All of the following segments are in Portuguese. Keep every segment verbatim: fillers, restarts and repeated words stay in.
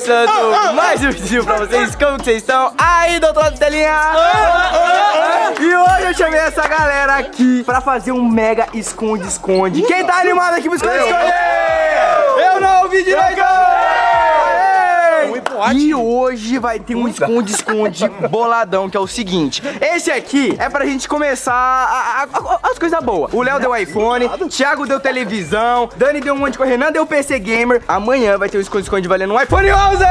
começando mais um vídeo pra vocês. Como que vocês estão? Aí, doutor Telinha! E hoje eu chamei essa galera aqui pra fazer um mega esconde-esconde. Quem tá animado aqui pro esconde-esconde? Eu não ouvi direito! E hoje vai ter um esconde-esconde boladão, que é o seguinte. Esse aqui é pra gente começar a, a, a, as coisas boas. O Léo deu iPhone, Thiago deu televisão, Dani deu um monte de coisa, Renan deu P C Gamer. Amanhã vai ter um esconde-esconde valendo um iPhone onze!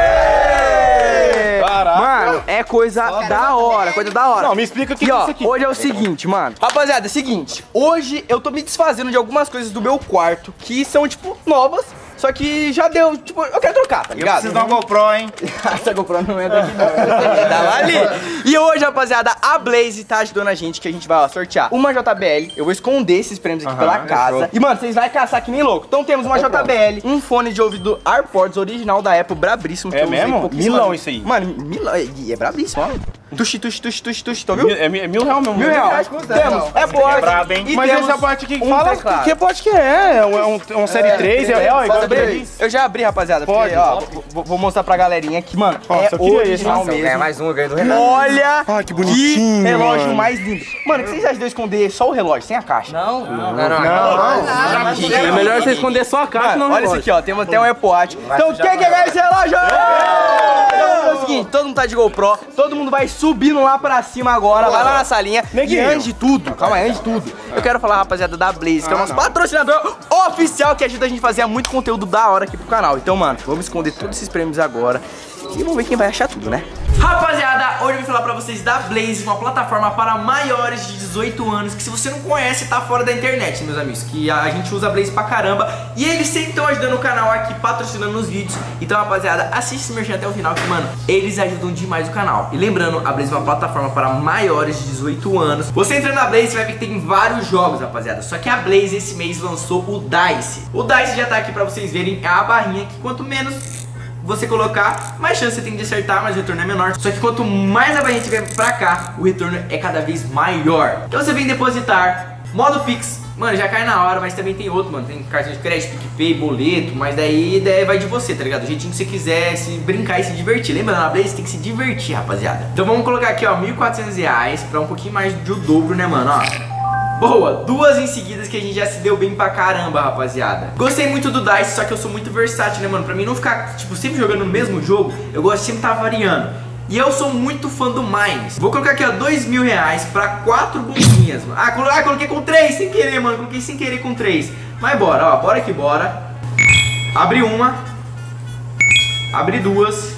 Caraca. Mano, é coisa Caraca. da hora, coisa da hora. Não, me explica o que, e, que ó, é isso aqui. Hoje é o seguinte, mano. Rapaziada, é o seguinte. Hoje eu tô me desfazendo de algumas coisas do meu quarto que são, tipo, novas. Só que já deu, tipo, eu quero trocar, tá ligado? Eu preciso dar uma GoPro, hein? Essa GoPro não entra aqui não, tava ali. E hoje, rapaziada, a Blaze tá ajudando a gente, que a gente vai, ó, sortear uma J B L. Eu vou esconder esses prêmios aqui uh-huh, pela casa. Show. E, mano, vocês vão caçar que nem louco. Então temos uma J B L, um fone de ouvido AirPods original da Apple, brabíssimo. É mesmo? Milão isso aí. Mano, milão, é, é brabíssimo, ó. Tuxi, tuxi, tuxi, tuxi, tuxi, tá viu? É mil, é mil real mesmo. Mil real. Temos, é boa. É brabo, hein? E mas temos essa parte aqui um fala teclado. que parte que é. É um, um, um série três, é, é, ó, igual eu já abri, rapaziada. Pode, porque, ó, vou, vou mostrar pra galerinha que, mano, nossa, é original esse, mesmo. É mais um, eu ganhei do Renan. Olha ah, que bonitinho, que relógio mano. mais lindo. Mano, o que vocês acham de eu esconder só o relógio, sem a caixa? Não, não, não. não, não. É melhor você esconder só a caixa, não o relógio. Olha isso aqui, ó, tem até um Apple Watch. Então quem quer ganhar esse relógio? Então é o seguinte, todo mundo tá de GoPro, todo mundo vai subindo lá pra cima agora, vai lá na salinha. E antes de tudo, calma aí, antes de tudo, eu quero falar, rapaziada, da Blaze, que é o nosso patrocinador oficial, que ajuda a gente a fazer muito conteúdo da hora aqui pro canal. Então, mano, vamos esconder todos esses prêmios agora e vamos ver quem vai achar tudo, né? Rapaziada, hoje eu vim falar pra vocês da Blaze, uma plataforma para maiores de dezoito anos, que se você não conhece, tá fora da internet, meus amigos, que a gente usa a Blaze pra caramba, e eles sempre estão ajudando o canal aqui, patrocinando os vídeos. Então, rapaziada, assiste esse merchan até o final, que, mano, eles ajudam demais o canal. E lembrando, a Blaze é uma plataforma para maiores de dezoito anos. Você entrando na Blaze, você vai ver que tem vários jogos, rapaziada. Só que a Blaze esse mês lançou o Dice. O Dice já tá aqui pra vocês verem, é a barrinha que quanto menos você colocar, mais chance você tem de acertar, mas o retorno é menor. Só que quanto mais a barrinha tiver pra cá, o retorno é cada vez maior. Então você vem depositar, modo Pix, mano, já cai na hora, mas também tem outro, mano. Tem cartão de crédito, PicPay, boleto, mas daí, daí vai de você, tá ligado? O jeitinho que você quiser se brincar e se divertir. Lembrando, na Blaze tem que se divertir, rapaziada. Então vamos colocar aqui, ó, mil e quatrocentos reais pra um pouquinho mais do dobro, né, mano, ó. Boa, duas em seguidas que a gente já se deu bem pra caramba, rapaziada. Gostei muito do Dice, só que eu sou muito versátil, né, mano? Pra mim não ficar, tipo, sempre jogando no mesmo jogo, eu gosto de sempre estar variando. E eu sou muito fã do Mines. Vou colocar aqui, ó, dois mil reais pra quatro bombinhas, mano. Ah, colo ah, coloquei com três, sem querer, mano. Coloquei sem querer com três. Mas bora, ó, bora que bora. Abre uma. Abre duas.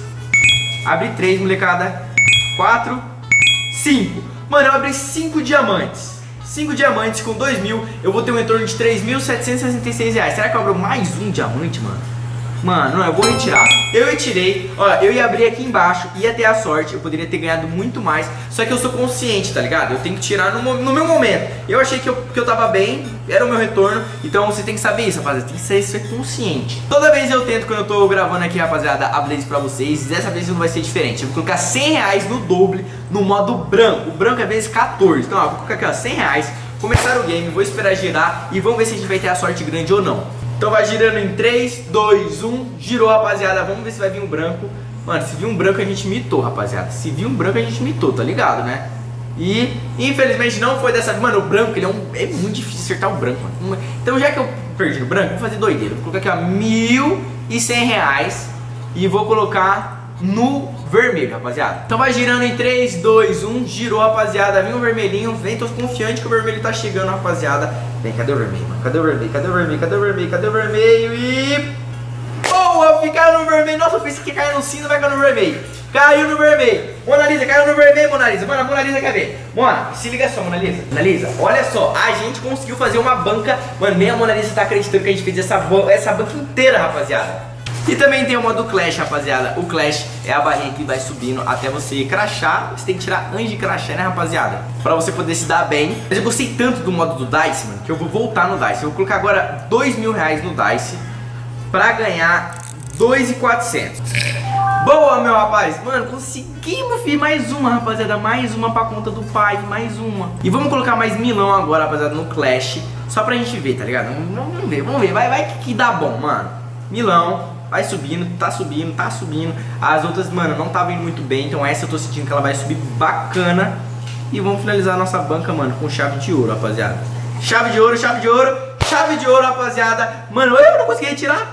Abre três, molecada. Quatro. Cinco. Mano, eu abri cinco diamantes. cinco diamantes com dois mil, eu vou ter um retorno de três mil setecentos e sessenta e seis reais. Será que eu abro mais um diamante, mano? Mano, não, eu vou retirar. Eu retirei, ó, eu ia abrir aqui embaixo, ia ter a sorte, eu poderia ter ganhado muito mais. Só que eu sou consciente, tá ligado? Eu tenho que tirar no, no meu momento. Eu achei que eu, que eu tava bem, era o meu retorno. Então você tem que saber isso, rapaziada, tem que ser, ser consciente. Toda vez eu tento, quando eu tô gravando aqui, rapaziada, a Blaze pra vocês, dessa vez não vai ser diferente. Eu vou colocar cem reais no doble, no modo branco. O branco é vezes quatorze. Então, ó, vou colocar aqui, ó, cem reais. Começar o game, vou esperar girar e vamos ver se a gente vai ter a sorte grande ou não. Então vai girando em três, dois, um, girou, rapaziada. Vamos ver se vai vir um branco. Mano, se vir um branco a gente mitou, rapaziada. Se vir um branco a gente mitou, tá ligado, né? E infelizmente não foi dessa vez. Mano, o branco, ele é um... é muito difícil acertar o branco, mano. Então já que eu perdi o branco, vou fazer doideira. Vou colocar aqui, ó, mil e cem reais. E vou colocar no vermelho, rapaziada. Então vai girando em três, dois, um, girou, rapaziada. Vem o vermelhinho, vem, tô confiante que o vermelho tá chegando, rapaziada. Vem, cadê o vermelho, mano? Cadê o vermelho? Cadê o vermelho? Cadê o vermelho? Cadê o vermelho? E... boa, ficaram no vermelho. Nossa, eu pensei que caiu no cinza, vai cair no vermelho. Caiu no vermelho. Mona Lisa, caiu no vermelho, Mona Lisa. Mano, a Mona Lisa quer ver. Mona, se liga só, Mona Lisa. Mona Lisa, olha só, a gente conseguiu fazer uma banca. Mano, nem a Mona Lisa tá acreditando que a gente fez essa, essa banca inteira, rapaziada. E também tem o modo Clash, rapaziada. O Clash é a barrinha que vai subindo até você crachar. Você tem que tirar antes de crachar, né, rapaziada? Pra você poder se dar bem. Mas eu gostei tanto do modo do Dice, mano, que eu vou voltar no Dice. Eu vou colocar agora dois mil reais no Dice pra ganhar dois mil e quatrocentos. Boa, meu rapaz. Mano, conseguimos, filho. Mais uma, rapaziada. Mais uma pra conta do pai. Mais uma. E vamos colocar mais milão agora, rapaziada, no Clash. Só pra gente ver, tá ligado? Vamos ver, vamos ver. Vai, vai que, que dá bom, mano. Milão. vai subindo, tá subindo, tá subindo. As outras, mano, não tá vindo muito bem, então essa eu tô sentindo que ela vai subir bacana. E vamos finalizar a nossa banca, mano, com chave de ouro, rapaziada. Chave de ouro, chave de ouro, chave de ouro, rapaziada. Mano, eu não consegui retirar.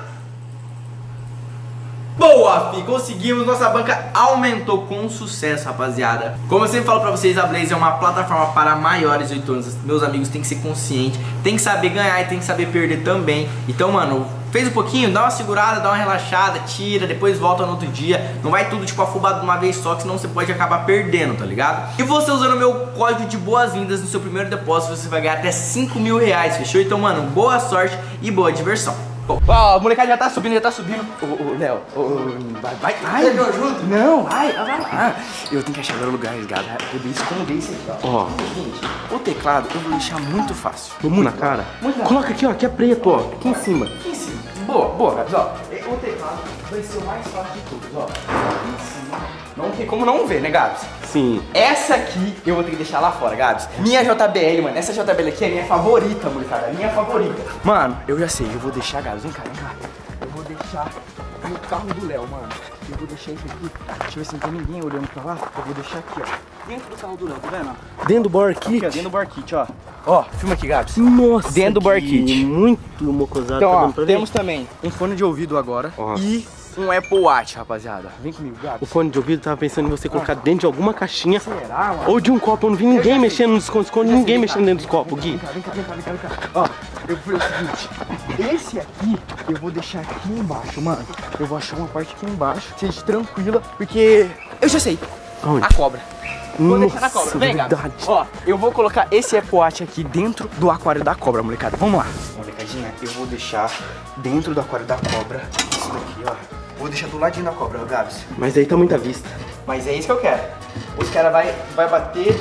Boa, fi, conseguimos, nossa banca aumentou com sucesso, rapaziada. Como eu sempre falo pra vocês, a Blaze é uma plataforma para maiores de oito anos. Meus amigos, tem que ser consciente, tem que saber ganhar e tem que saber perder também. Então, mano, fez um pouquinho, dá uma segurada, dá uma relaxada, tira, depois volta no outro dia. Não vai tudo tipo afobado de uma vez só, que senão você pode acabar perdendo, tá ligado? E você usando o meu código de boas-vindas no seu primeiro depósito, você vai ganhar até cinco mil reais, fechou? Então, mano, boa sorte e boa diversão. Ó, o molecada já tá subindo, já tá subindo. Ô, ô, Léo, ô, vai, vai, vai. Você viu junto? Não, vai, vai lá. Eu tenho que achar agora o lugar, ligado? Eu poder esconder isso aqui, ó. Ó, seguinte, o teclado eu vou deixar muito fácil. Muito na cara? Muito na Coloca aqui, ó, aqui é preto, ó. Aqui em cima. Aqui em cima. Boa, boa, Gabs, ó. O teclado vai ser o mais fácil de todos, ó. Aqui em cima. Não tem como não ver, né, Gabs? Sim. Essa aqui eu vou ter que deixar lá fora, Gabs. Minha J B L, mano. Essa J B L aqui é minha favorita, molecada. Minha favorita. Mano, eu já sei. Eu vou deixar, Gabs. Vem cá, vem cá. Eu vou deixar no carro do Léo, mano. Eu vou deixar isso aqui. Deixa eu ver se não tem ninguém olhando pra lá. Eu vou deixar aqui, ó. Dentro do carro do Léo, tá vendo? Dentro do bar kit? Aqui, ó, dentro do bar kit, ó. Ó, filma aqui, Gabs. Nossa, dentro do bar kit. Muito mocosado. Então, tá ó, dando pra ver? temos também um fone de ouvido agora. Ó. E um Apple Watch, rapaziada. Vem comigo, Gabs. O fone de ouvido tava pensando em você colocar ah. dentro de alguma caixinha. Será, mano? Ou de um copo. Eu não vi ninguém mexendo nos esconde-esconde, ninguém mexendo dentro dos copos, Gui. Vem cá, vem cá, vem cá, vem cá, vem cá. Ó, eu vou fazer o seguinte. Esse aqui eu vou deixar aqui embaixo, mano. Eu vou achar uma parte aqui embaixo. Seja tranquila, porque eu já sei. Onde? A cobra. Vou Nossa, deixar na cobra. Vem, verdade. Gabs. Ó, eu vou colocar esse Apple Watch aqui dentro do aquário da cobra, molecada. Vamos lá. Molecadinha, eu vou deixar dentro do aquário da cobra. Isso daqui, ó. Vou deixar do ladinho da cobra, Gabs. Mas aí tá muita vista. Mas é isso que eu quero. Os caras vai, vai bater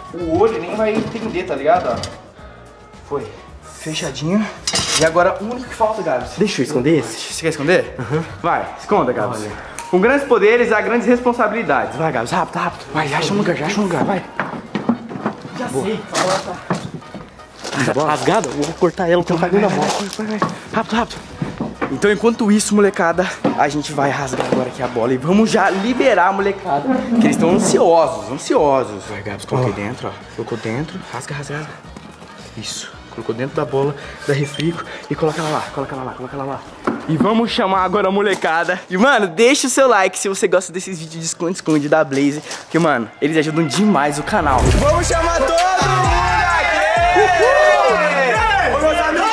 o olho e nem vai entender, tá ligado? Ó. Foi. Fechadinho. E agora o único que falta, Gabs. Deixa eu esconder esse. Você quer esconder? Uhum. Vai, esconda, Gabs. Olha. Com grandes poderes há grandes responsabilidades. Vai, Gabs, rápido, rápido. Vai, acha um lugar, já acha um lugar, vai. Já Boa. sei. Tá rasgada? Eu vou cortar ela, então vai dentro da bola. Vai, vai, vai. Rápido, rápido. Então, enquanto isso, molecada, a gente vai rasgar agora aqui a bola e vamos já liberar a molecada. Que eles estão ansiosos, ansiosos. Vai, Gabs, coloquei oh. dentro, ó. Colocou dentro, rasga, rasga, rasga. Isso. Colocou dentro da bola, da refrico e coloca ela lá, coloca ela lá, coloca ela lá. E vamos chamar agora a molecada. E, mano, deixa o seu like se você gosta desses vídeos de esconde-esconde da Blaze. Porque, mano, eles ajudam demais o canal. Vamos chamar todo mundo aqui! Ô, meus amigos!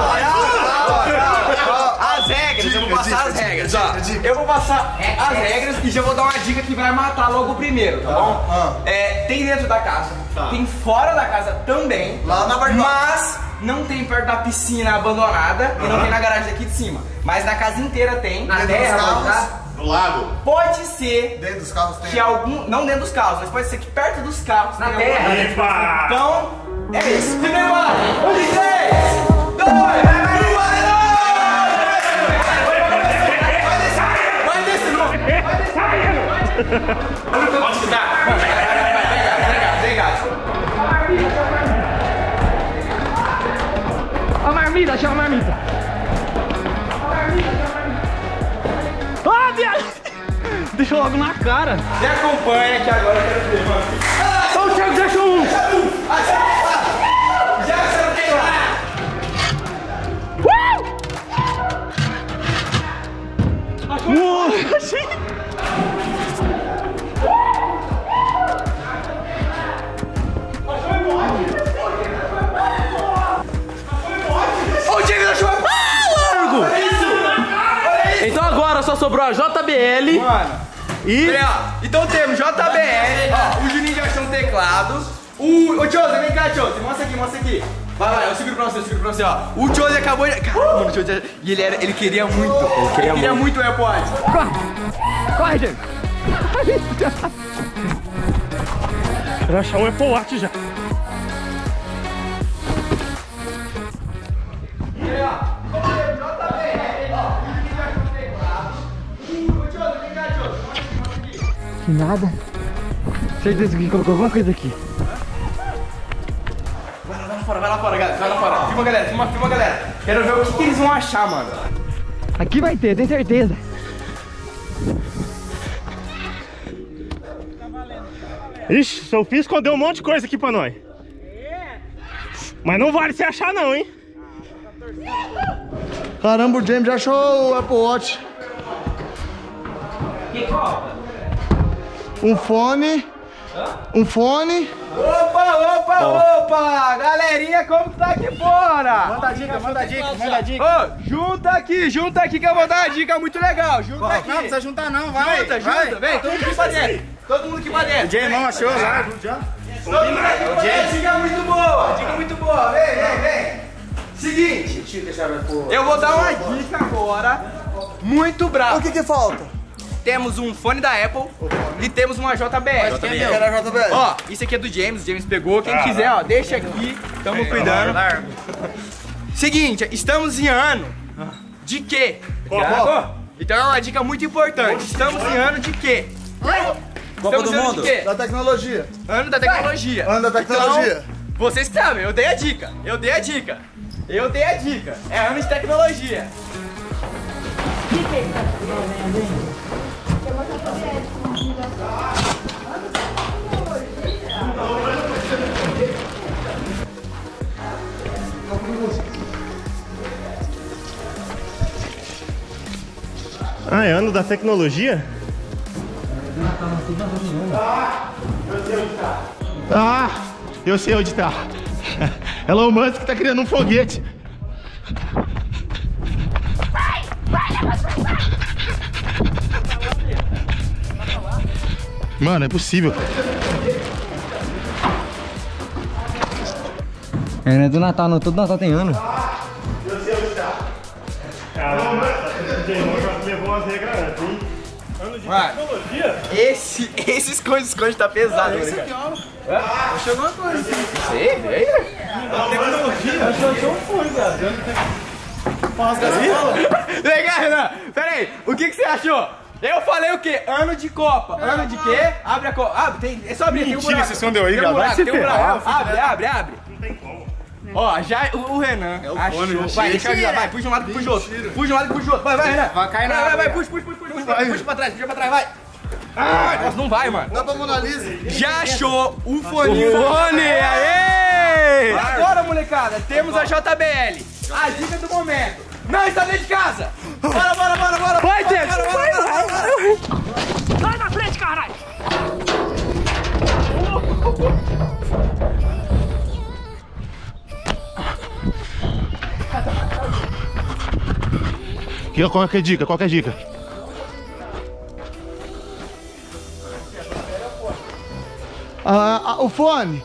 As regras, eu vou passar as regras, ó. Eu vou passar as regras e já vou dar uma dica que vai matar logo o primeiro, tá bom? É, tem dentro da casa, tem fora da casa também. Lá na parte. Mas não tem perto da piscina abandonada e não tem na garagem aqui de cima. Mas na casa inteira tem. Na terra, tá? Do lago. Pode ser dentro dos carros tem. Que algum. Não dentro dos carros, mas pode ser que perto dos carros. Na terra. Epa. Então, é isso. Se prepara. Um, três, dois, vai, vai, vai descer, não. Vai descer. Pode cuidar. Vai, vai, vai, vai, vai, vem, gato. A marmita, chama a marmita. Ah, viado! Deixou logo na cara. Me acompanha que agora eu quero ver, mano. Ô, o Thiago já achou um. Já você não tem lá. Uh! Achou. Achei. Então agora só sobrou a J B L. Mano. E... Olha, ó. Então temos J B L. Ó, o Juninho já achou um teclado. O... Ô, Tioza, vem cá, Tioza. Mostra aqui, mostra aqui. Vai, vai, eu seguro pra você, eu seguro pra você, ó. O Tioza acabou de... Caramba, mano, o Tioza... E ele, era... ele queria muito. Ele queria, ele queria muito o AirPods. Corre! Corre, gente! Quero achar um Apple Watch já. Que nada. Certeza que colocou alguma coisa aqui. Vai lá, vai lá fora, vai lá fora, galera. Vai lá fora. Filma, galera, filma, filma, galera. Quero ver o que, que eles vão achar, mano. Aqui vai ter, tenho certeza. Ixi, seu filho escondeu um monte de coisa aqui pra nós. Mas não vale se achar não, hein? Caramba, o James já achou o Apple Watch. Que falta? Um fone. Um fone. Opa, opa, opa! Galerinha, como que tá aqui fora? Manda dica, manda dica, manda dica. Ô, junta aqui, junta aqui que eu vou dar uma dica muito legal. Junta aqui. Não, não precisa juntar não, vai. Junta, junta, vem, todo mundo aqui pra dentro. Todo mundo aqui pra dentro. O James não achou lá. Todo mundo aqui pra dentro. Dica muito boa, dica muito boa. Vem, vem, vem. Seguinte, eu vou dar uma dica agora muito brava. O que que falta? Temos um fone da Apple e temos uma J B L. Quem é a J B L? Ó, isso aqui é do James, o James pegou. Quem quiser, ó, deixa aqui. Tamo cuidando. Seguinte, estamos em ano de quê? Ligado? Então é uma dica muito importante. Estamos em ano de quê? Copa Estamos do em ano Mundo? de quê? Da tecnologia. Ano da tecnologia. Ano da tecnologia. Então, vocês que sabem, eu dei a dica. Eu dei a dica. Eu dei a dica. É ano de tecnologia. Ah, é ano da tecnologia? Ah, eu sei onde tá. Elon Musk tá criando um foguete. Mano, é possível. É, né? Do Natal, não. Todo Natal tem ano. Eu sei onde tá. Caramba, o James já levou as regras antes, hein? Ano de Vai. tecnologia? Esse, esse esconde-esconde tá pesado, né, cara? ó. Chegou uma coisa. Sei, veio. Tecnologia? Achou um fone, Vem cá, Renan. Pera aí, o que, que você achou? Eu falei o quê? Ano de Copa. Ano de quê? Abre a Copa. Abre, tem, é só abrir. Tem um buraco. Você escondeu aí, Tem um cara. Vai buraco, se tem um buraco. ferrar. Abre, abre, abre. Não tem como. Ó, já o, o Renan achou. Vai, deixa eu ajudar. Vai, puxa um lado e puxa o outro. Puxa um lado e puxa o outro. Vai, vai, Renan. Vai cair na Vai, vai, puxa, puxa, puxa, puxa. Puxa, puxa pra trás, puxa pra trás, vai. Ah, nossa, não vai, mano. Dá pra Mona Lisa. Já achou o fone. Fone, aê! Agora, molecada, temos a J B L. A dica do momento. Não está dentro de casa. Bora, bora, bora, bora. Vai, Deus. Bora, bora, bora, bora, bora. Sai na frente, caralho! Que, qual que é a dica? Qual que é a dica? Ah, ah, o fone.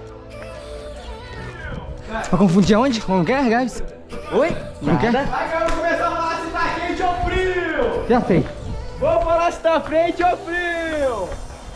Pra confundir aonde? Como que é, guys? Oi? Não quer? Vai, cara, vamos começar a falar se tá quente ou frio. Já sei. Vamos falar se tá frente ou frio.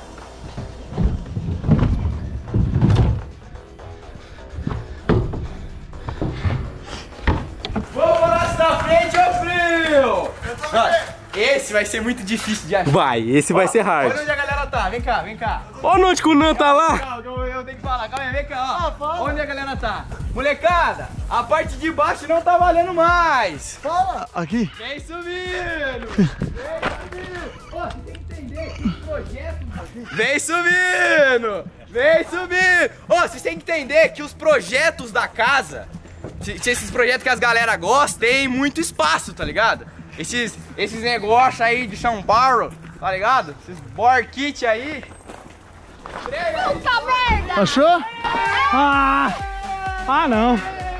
Vamos falar se tá frente ou frio. Ah, esse vai ser muito difícil de achar. Vai, esse vai ser hard. Olha onde a galera tá, vem cá, vem cá. Olha onde que o Nan tá lá. Calma, eu, eu tenho que falar, calma aí, vem cá, ó. Onde a galera tá? Molecada, a parte de baixo não tá valendo mais. Fala. Aqui. Vem subindo! Vem subindo! Ó, você tem que entender que os projetos... Vem subindo! Vem subindo! Ó, vocês têm que entender que os projetos da casa, se, se esses projetos que as galera gostam, tem muito espaço, tá ligado? Esses, esses negócios aí de São Paulo, tá ligado? Esses board kit aí. Puta merda! Achou? Ah! Ah, não.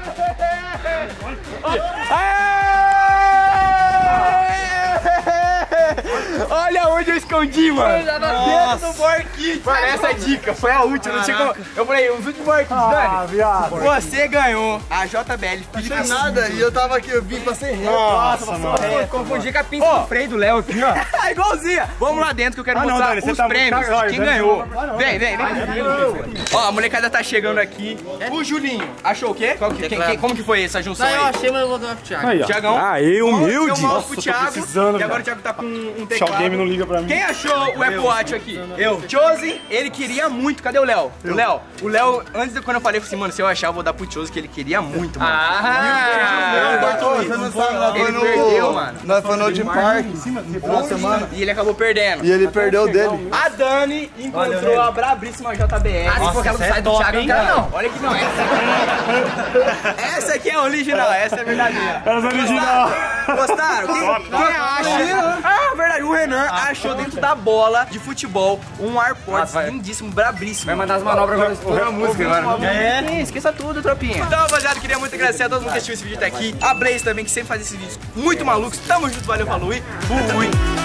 Olha onde eu escondi, mano. Dentro do board kit. Mano, essa é dica foi a última. Não tinha como... Eu falei, os últimos board kits, Dani. viado. Você ganhou a J B L. Não tem nada e eu tava aqui, eu vim pra ser reto. Nossa, mano. Confundi com a pinça oh. do freio do Léo aqui, ó. Igualzinha. Vamos lá dentro que eu quero Ah, não, mostrar Dani, você os tá prêmios muito... de quem ganhou. Vem, vem, vem. Ó, a molecada tá chegando aqui. O Julinho achou o quê? Qual que, quem, quem, como que foi essa junção aí? Eu achei, mas eu vou dar pro Thiago. Aí, ó. Thiagão. Aê, humilde. Deu mouse pro Nossa, tô Thiago. precisando, E agora cara. o Thiago tá com um Se teclado. alguém não liga pra mim. Quem achou o Apple Watch aqui? Eu. Chosen, ele queria muito. Cadê o Léo? O Léo. O Léo, antes de quando eu falei assim, mano, se eu achar, eu vou dar pro Chosen, que ele queria muito, mano. Ah! Você não sabe, nós Ele foi no... perdeu, mano. Nós foi no Old Park, no final de semana. E ele acabou perdendo. E ele perdeu dele. A Dani encontrou a brabríssima J B S. Nossa, porque ela essa sai é do top, Thiago, hein, não quero cara? não. Olha aqui, não. Essa, essa aqui é a original, essa é a verdadeira. Essa é original. Gostaram? Quem, quem acha? Ah, verdade, o Renan achou dentro da bola de futebol um AirPods lindíssimo, brabríssimo. Vai mandar as manobras agora. Ouviu a música agora. É, esqueça tudo, tropinha. Então, rapaziada, queria muito agradecer a todo mundo que assistiu esse vídeo até aqui. A Blaze também, que sempre faz esses vídeos muito malucos. Tamo junto, valeu, falou e fui.